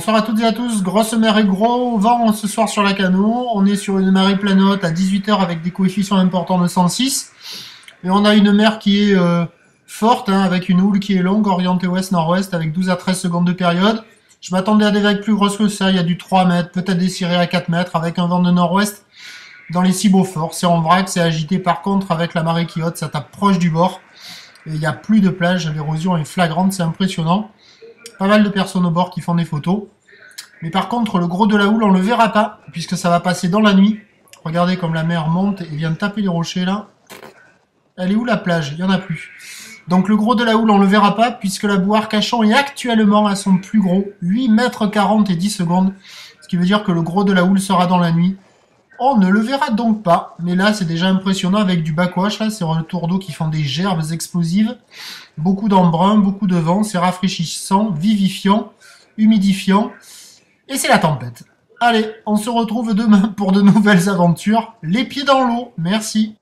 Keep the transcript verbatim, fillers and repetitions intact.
bonsoir à toutes et à tous. Grosse mer et gros vent ce soir sur la Cano. On est sur une marée planote à dix-huit heures avec des coefficients importants de cent six. Et on a une mer qui est euh, forte, hein, avec une houle qui est longue, orientée ouest-nord-ouest, avec douze à treize secondes de période. Je m'attendais à des vagues plus grosses que ça. Il y a du trois mètres, peut-être des cirés à quatre mètres, avec un vent de nord-ouest dans les Ciboforts. C'est en vrac, c'est agité. Par contre, avec la marée qui haute, ça tape proche du bord. Et il n'y a plus de plage. L'érosion est flagrante, c'est impressionnant. Pas mal de personnes au bord qui font des photos. Mais par contre, le gros de la houle, on le verra pas, puisque ça va passer dans la nuit. Regardez comme la mer monte et vient de taper les rochers, là. Elle est où la plage? Il n'y en a plus. Donc le gros de la houle, on le verra pas, puisque la boue Arcachon est actuellement à son plus gros, huit mètres quarante et dix secondes. Ce qui veut dire que le gros de la houle sera dans la nuit. On ne le verra donc pas, mais là c'est déjà impressionnant avec du backwash, là c'est un tour d'eau qui font des gerbes explosives, beaucoup d'embrun, beaucoup de vent, c'est rafraîchissant, vivifiant, humidifiant, et c'est la tempête. Allez, on se retrouve demain pour de nouvelles aventures, les pieds dans l'eau, merci.